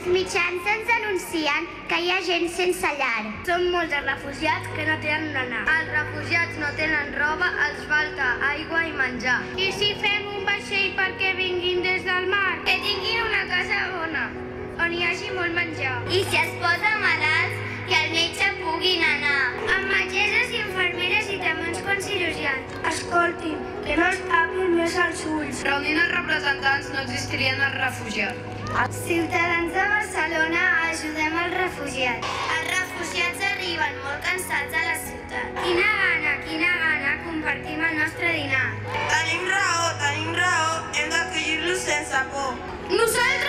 Els mitjans ens denuncien que hi ha gent sense llar. Són molts els refugiats que no tenen on anar. Els refugiats no tenen roba, els falta aigua i menjar. I si fem un vaixell perquè vinguin des del mar? Que tinguin una casa bona, on hi hagi molt menjar. I si es posa malalts, que al metge puguin anar. Amb metgesses i infermeres i també uns quants cirurgians. Escoltin, que no els tapin més els ulls. Reunint els representants no existirien els refugiats. Ciutadans de Barcelona, ajudem els refugiats. Els refugiats arriben molt cansats a la ciutat. Quina gana, compartim el nostre dinar. Tenim raó, hem d'acollir-los sense por. Nosaltres